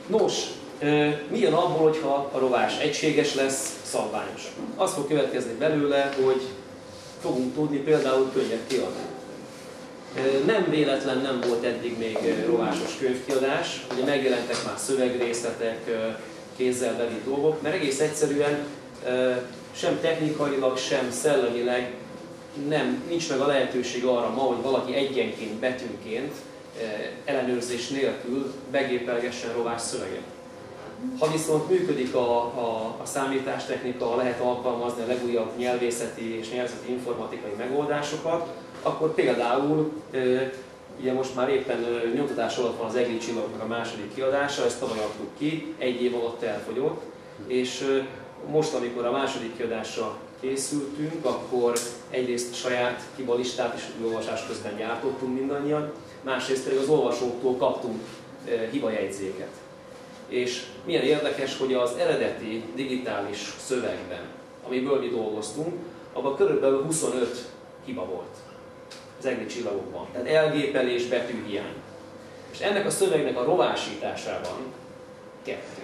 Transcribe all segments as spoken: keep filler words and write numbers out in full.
Nos, mi jön abból, hogyha a rovás egységes lesz, szabványos? Az fog következni belőle, hogy fogunk tudni például könyvet kiadni. Nem véletlen nem volt eddig még rovásos könyvkiadás, ugye megjelentek már szövegrészletek, kézzelbeli dolgok, mert egész egyszerűen sem technikailag, sem szellemileg nem, nincs meg a lehetőség arra ma, hogy valaki egyenként, betűnként, ellenőrzés nélkül begépelgessen rovás szöveget. Ha viszont működik a, a, a számítástechnika, lehet alkalmazni a legújabb nyelvészeti és nyelvészeti informatikai megoldásokat, akkor például, ugye most már éppen nyomtatás alatt van az Egri csillagoknak a második kiadása, ezt tavaly adtuk ki, egy év alatt elfogyott, és most, amikor a második kiadásra készültünk, akkor egyrészt saját hibalistát is olvasás közben gyártottunk mindannyian, másrészt pedig az olvasóktól kaptunk hibajegyzéket. És milyen érdekes, hogy az eredeti digitális szövegben, amiből mi dolgoztunk, abban körülbelül huszonöt hiba volt az Egri csillagokban. Tehát elgépelés, betűhiány. És ennek a szövegnek a rovásításában kettő.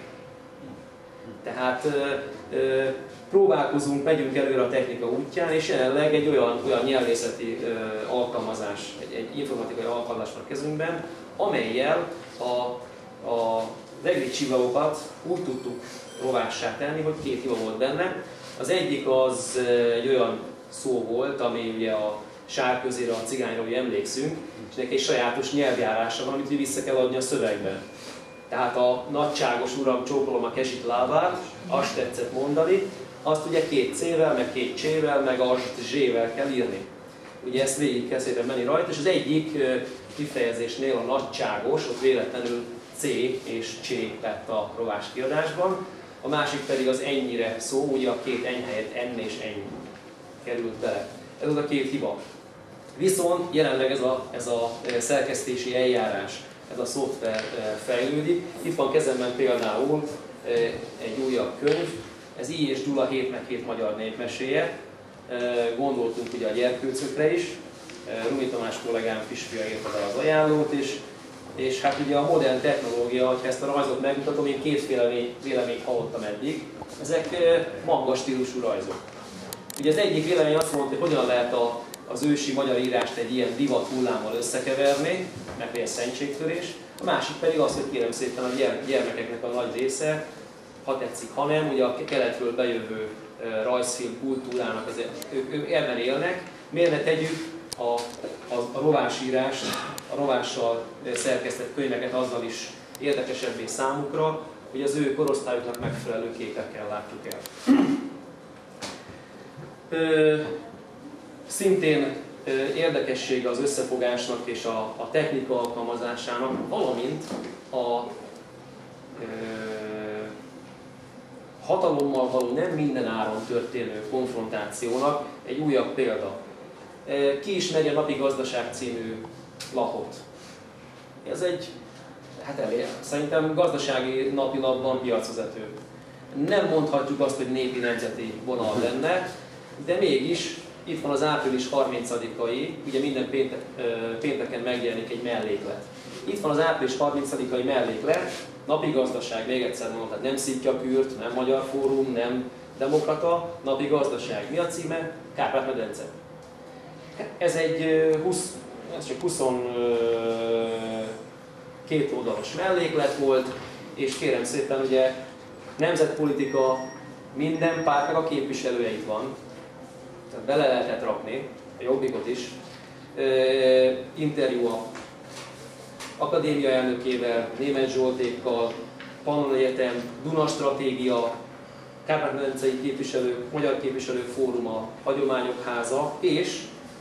Tehát ö, ö, próbálkozunk, megyünk előre a technika útján, és jelenleg egy olyan, olyan nyelvészeti ö, alkalmazás, egy, egy informatikai alkalmazás van a kezünkben, amellyel a, a az egri csillagokat úgy tudtuk rovássá tenni, hogy két hiba volt benne. Az egyik az egy olyan szó volt, ami ugye a Sárközére, a cigányra, hogy emlékszünk, és neki egy sajátos nyelvjárása van, amit vissza kell adni a szövegben. Tehát a nagyságos uram, csókolom a kezit lábát, azt tetszett mondani, azt ugye két C-vel, meg két C-vel, meg azt Z-vel kell írni. Ugye ezt végig kell szépen menni rajta, és az egyik kifejezésnél a nagyságos, ott véletlenül C és C lett a rovás kiadásban, a másik pedig az ennyire szó, ugye a két eny helyett N és ennyi került bele. Ez az a két hiba. Viszont jelenleg ez a, ez a szerkesztési eljárás, ez a szoftver fejlődik. Itt van kezemben például egy újabb könyv, ez I. és Gyula hét meg hét magyar népmeséje. Gondoltunk ugye a gyerkőcökre is, Rumi Tamás kollégám kisfia írta el az ajánlót is, és hát ugye a modern technológia, ha ezt a rajzot megmutatom, én kétféle véleményt hallottam eddig, ezek manga stílusú rajzok. Ugye az egyik vélemény azt mondta, hogy hogyan lehet a, az ősi magyar írást egy ilyen divat hullámmal összekeverni, meg egy szentségtörés. A másik pedig az, hogy kérem szépen a gyermekeknek a nagy része, ha tetszik, ha nem, ugye a keletről bejövő rajzfilm kultúrának, az, ők, ők ebben élnek, miért ne tegyük a, a, a rovásírást, a rovással szerkesztett könyveket azzal is érdekesebbé számukra, hogy az ő korosztályuknak megfelelő képekkel látjuk el. Ö, szintén ö, érdekessége az összefogásnak és a, a technika alkalmazásának, valamint a ö, hatalommal való nem minden áron történő konfrontációnak egy újabb példa. Ki ismeri a Napi Gazdaság című lapot? Ez egy, hát elég, szerintem gazdasági napilapban piacvezető. Nem mondhatjuk azt, hogy népi nemzeti vonal lenne, de mégis itt van az április harmincadikai, ugye minden péntek, pénteken megjelenik egy melléklet. Itt van az április harmincadikai melléklet, Napi Gazdaság, még egyszer mondom, tehát nem Szittyakürt, nem Magyar Fórum, nem Demokrata, Napi Gazdaság. Mi a címe? Kárpát-medence. Ez egy húsz, ez csak huszonkettő oldalas melléklet volt, és kérem szépen, ugye nemzetpolitika, minden pártnak a képviselője itt van, tehát bele lehetett rakni, a Jobbikot is, interjú a akadémia elnökével, Németh Zsoltékkal, Pannon Egyetem, Duna Stratégia, Kárpát-medencei képviselők, Magyar Képviselők Fóruma, Hagyományok Háza, és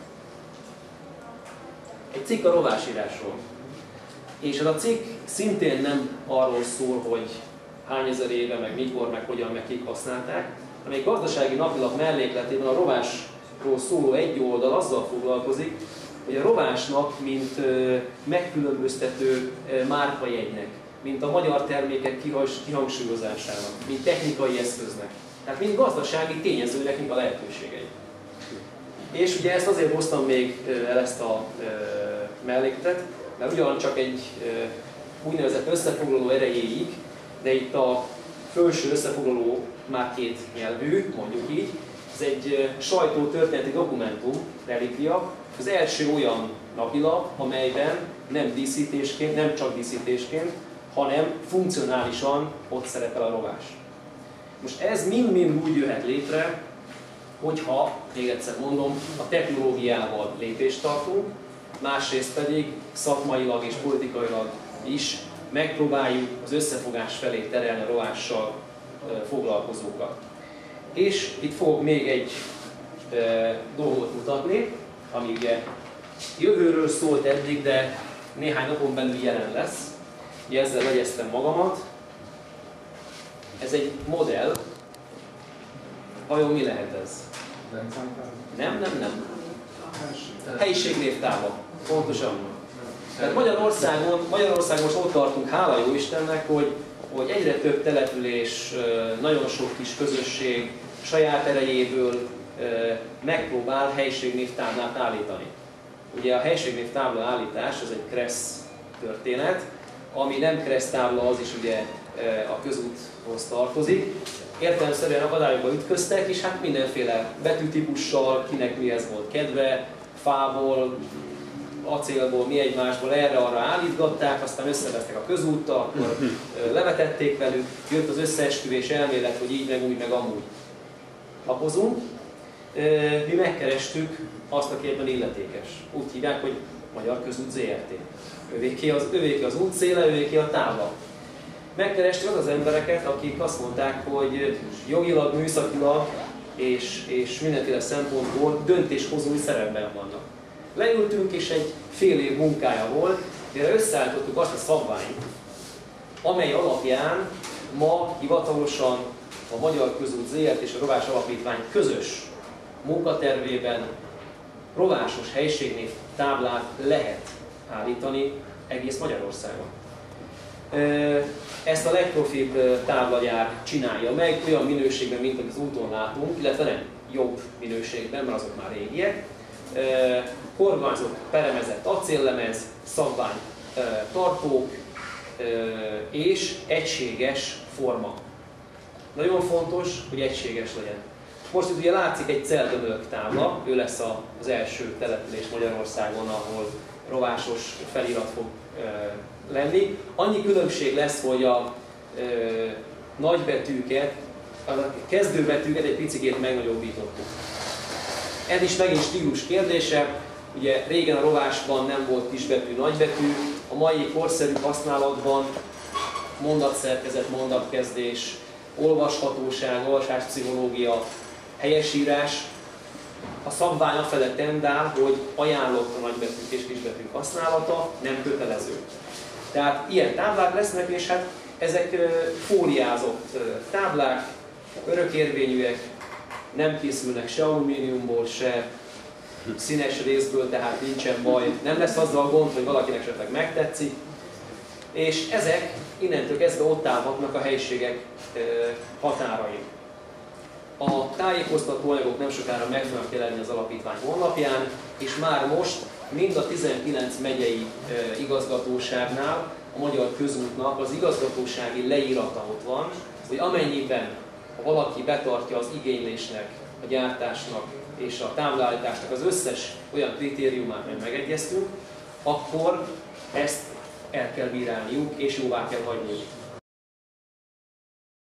egy cikk a rovásírásról. És ez a cikk szintén nem arról szól, hogy hány ezer éve, meg mikor, meg hogyan, meg kik használták, hanem egy gazdasági napilap mellékletében a rovásról szóló egy oldal azzal foglalkozik, hogy a rovásnak, mint megkülönböztető márkajegynek, mint a magyar termékek kihangsúlyozásának, mint technikai eszköznek, tehát mint gazdasági tényezőnek, mint a lehetőségei. És ugye ezt azért hoztam még el ezt a mellékletet, mert ugyancsak egy úgynevezett összefoglaló erejéig de itt a felső összefoglaló már két nyelvű, mondjuk így. Ez egy sajtótörténeti dokumentum, relikvia. Az első olyan napilap, amelyben nem díszítésként, nem csak díszítésként, hanem funkcionálisan ott szerepel a rovás. Most ez mind-mind úgy jöhet létre, hogyha, még egyszer mondom, a technológiával lépést tartunk, másrészt pedig szakmailag és politikailag is megpróbáljuk az összefogás felé terelni a rovással foglalkozókat. És itt fogok még egy e, dolgot mutatni, ami ugye jövőről szólt eddig, de néhány napon belül jelen lesz. Ugye ezzel legyeztem magamat. Ez egy modell. Vajon mi lehet ez? Nem, nem, nem. Helyiségnévtábla. Pontosan. Tehát Magyarországon, Magyarországon most ott tartunk, hála jó Istennek, hogy, hogy egyre több település, nagyon sok kis közösség saját erejéből megpróbál helyiségnévtáblát állítani. Ugye a helyiségnévtábla állítás az egy kressz történet, ami nem kressz tábla, az is ugye a közúthoz tartozik. Értelemszerűen akadályokba ütköztek, és hát mindenféle betűtípussal, kinek mihez volt kedve, fából, acélból, mi egymásból erre-arra állítgatták, aztán összevesztek a közúttal, akkor levetették velük, jött az összeesküvés elmélet, hogy így, meg úgy, meg amúgy. Lapozunk. Mi megkerestük azt, aki ebben illetékes. Úgy hívják, hogy Magyar Közút zé er té. Övéké az, övéké az útszéle, övéké a tábla. Megkerestük az az embereket, akik azt mondták, hogy jogilag, műszakilag és, és mindenféle szempontból döntéshozói szerepben vannak. Leültünk, és egy fél év munkája volt, mire összeállítottuk azt a szabványt, amely alapján ma hivatalosan a Magyar Közút zé er té és a Rovás Alapítvány közös munkatervében rovásos helyiségnév táblát lehet állítani egész Magyarországon. Ezt a legprofibb táblagyár csinálja meg, olyan minőségben, mint amit az úton látunk, illetve nem jobb minőségben, mert azok már régiek. Kormányzott, peremezett acéllemez, szabvány tartók és egységes forma. Nagyon fontos, hogy egységes legyen. Most itt ugye látszik egy Celdömölk tábla, ő lesz az első település Magyarországon, ahol rovásos felirat fog lenni. Annyi különbség lesz, hogy a e, nagybetűket, a kezdőbetűket egy picikét megnagyobbítottuk. Ez is megint stílus kérdése. Ugye régen a rovásban nem volt kisbetű, nagybetű, a mai korszerű használatban mondatszerkezet, mondatkezdés, olvashatóság, olvasáspszichológia, helyesírás. A szabvány afele tendál, hogy ajánlott a nagybetűk és kisbetűk használata, nem kötelező. Tehát ilyen táblák lesznek, és hát ezek fóliázott táblák, örökérvényűek, nem készülnek se alumíniumból, se színes részből, tehát nincsen baj. Nem lesz azzal gond, hogy valakinek esetleg megtetszik. És ezek innentől kezdve ott állhatnak a helyiségek határain. A tájékoztató anyagok nem sokára meg fognak jelenni az alapítvány honlapján, és már most mind a tizenkilenc megyei igazgatóságnál a Magyar Közútnak az igazgatósági leírata ott van, hogy amennyiben ha valaki betartja az igénylésnek, a gyártásnak és a táblaállításnak az összes olyan kritériumát, amit megegyeztünk, akkor ezt el kell bírálniuk és jóvá kell hagyniuk.